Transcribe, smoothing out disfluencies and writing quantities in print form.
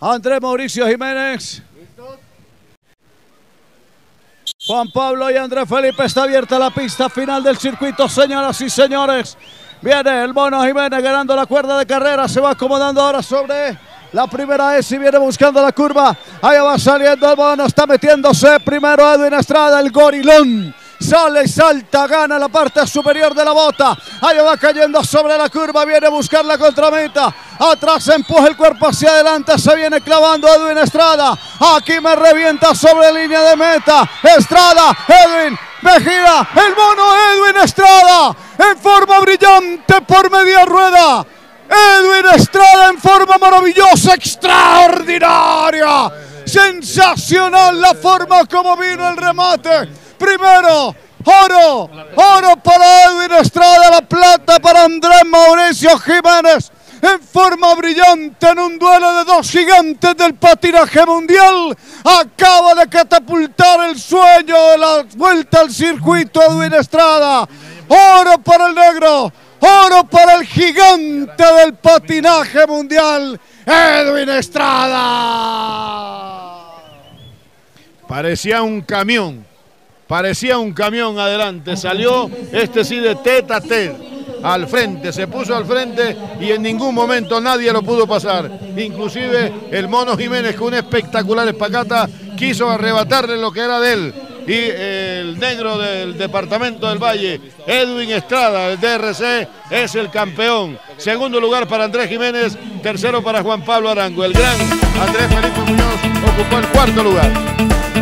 Andrés Mauricio Jiménez. Juan Pablo y Andrés Felipe. Está abierta la pista final del circuito, señoras y señores. Viene el Mono Jiménez ganando la cuerda de carrera. Se va acomodando ahora sobre la primera S y viene buscando la curva. Ahí va saliendo el Mono. Está metiéndose primero Edwin Estrada, el gorilón. Sale, salta, gana la parte superior de la bota. Ahí va cayendo sobre la curva. Viene a buscar la contrameta. Atrás empuja el cuerpo hacia adelante. Se viene clavando Edwin Estrada. Aquí me revienta sobre línea de meta. Estrada, Edwin. Me gira el Mono Edwin Estrada. En forma brillante por media rueda. Edwin Estrada en forma maravillosa, extraordinaria. Sensacional la forma como vino el remate. Primero, oro para Edwin Estrada, la plata para Andrés Mauricio Jiménez. En forma brillante en un duelo de dos gigantes del patinaje mundial. Acaba de catapultar el sueño de la vuelta al circuito Edwin Estrada. Oro para el negro, oro para el gigante del patinaje mundial, Edwin Estrada. Parecía un camión adelante, salió este sí de tete a tete. Al frente, se puso al frente y en ningún momento nadie lo pudo pasar. Inclusive el Mono Jiménez, con una espectacular espacata, quiso arrebatarle lo que era de él. Y el negro del departamento del Valle, Edwin Estrada, el DRC, es el campeón. Segundo lugar para Andrés Jiménez, tercero para Juan Pablo Arango. El gran Andrés Felipe Muñoz ocupó el cuarto lugar.